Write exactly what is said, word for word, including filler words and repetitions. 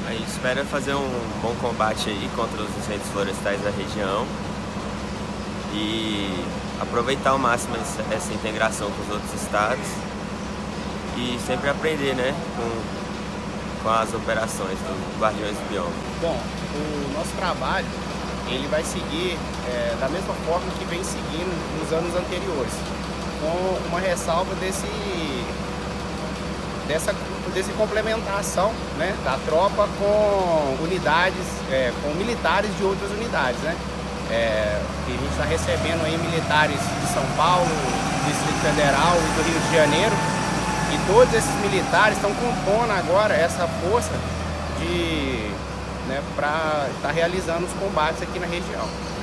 A gente espera fazer um bom combate aí contra os incêndios florestais da região e aproveitar ao máximo essa, essa integração com os outros estados e sempre aprender, né, com, com as operações do Guardiões do Bioma. Bom, o nosso trabalho ele vai seguir é, da mesma forma que vem seguindo nos anos anteriores, com uma ressalva desse dessa desse complementação, né, da tropa com unidades, é, com militares de outras unidades, né? É, que a gente está recebendo aí militares de São Paulo, do Distrito Federal e do Rio de Janeiro, e todos esses militares estão compondo agora essa força de, né, para estar realizando os combates aqui na região.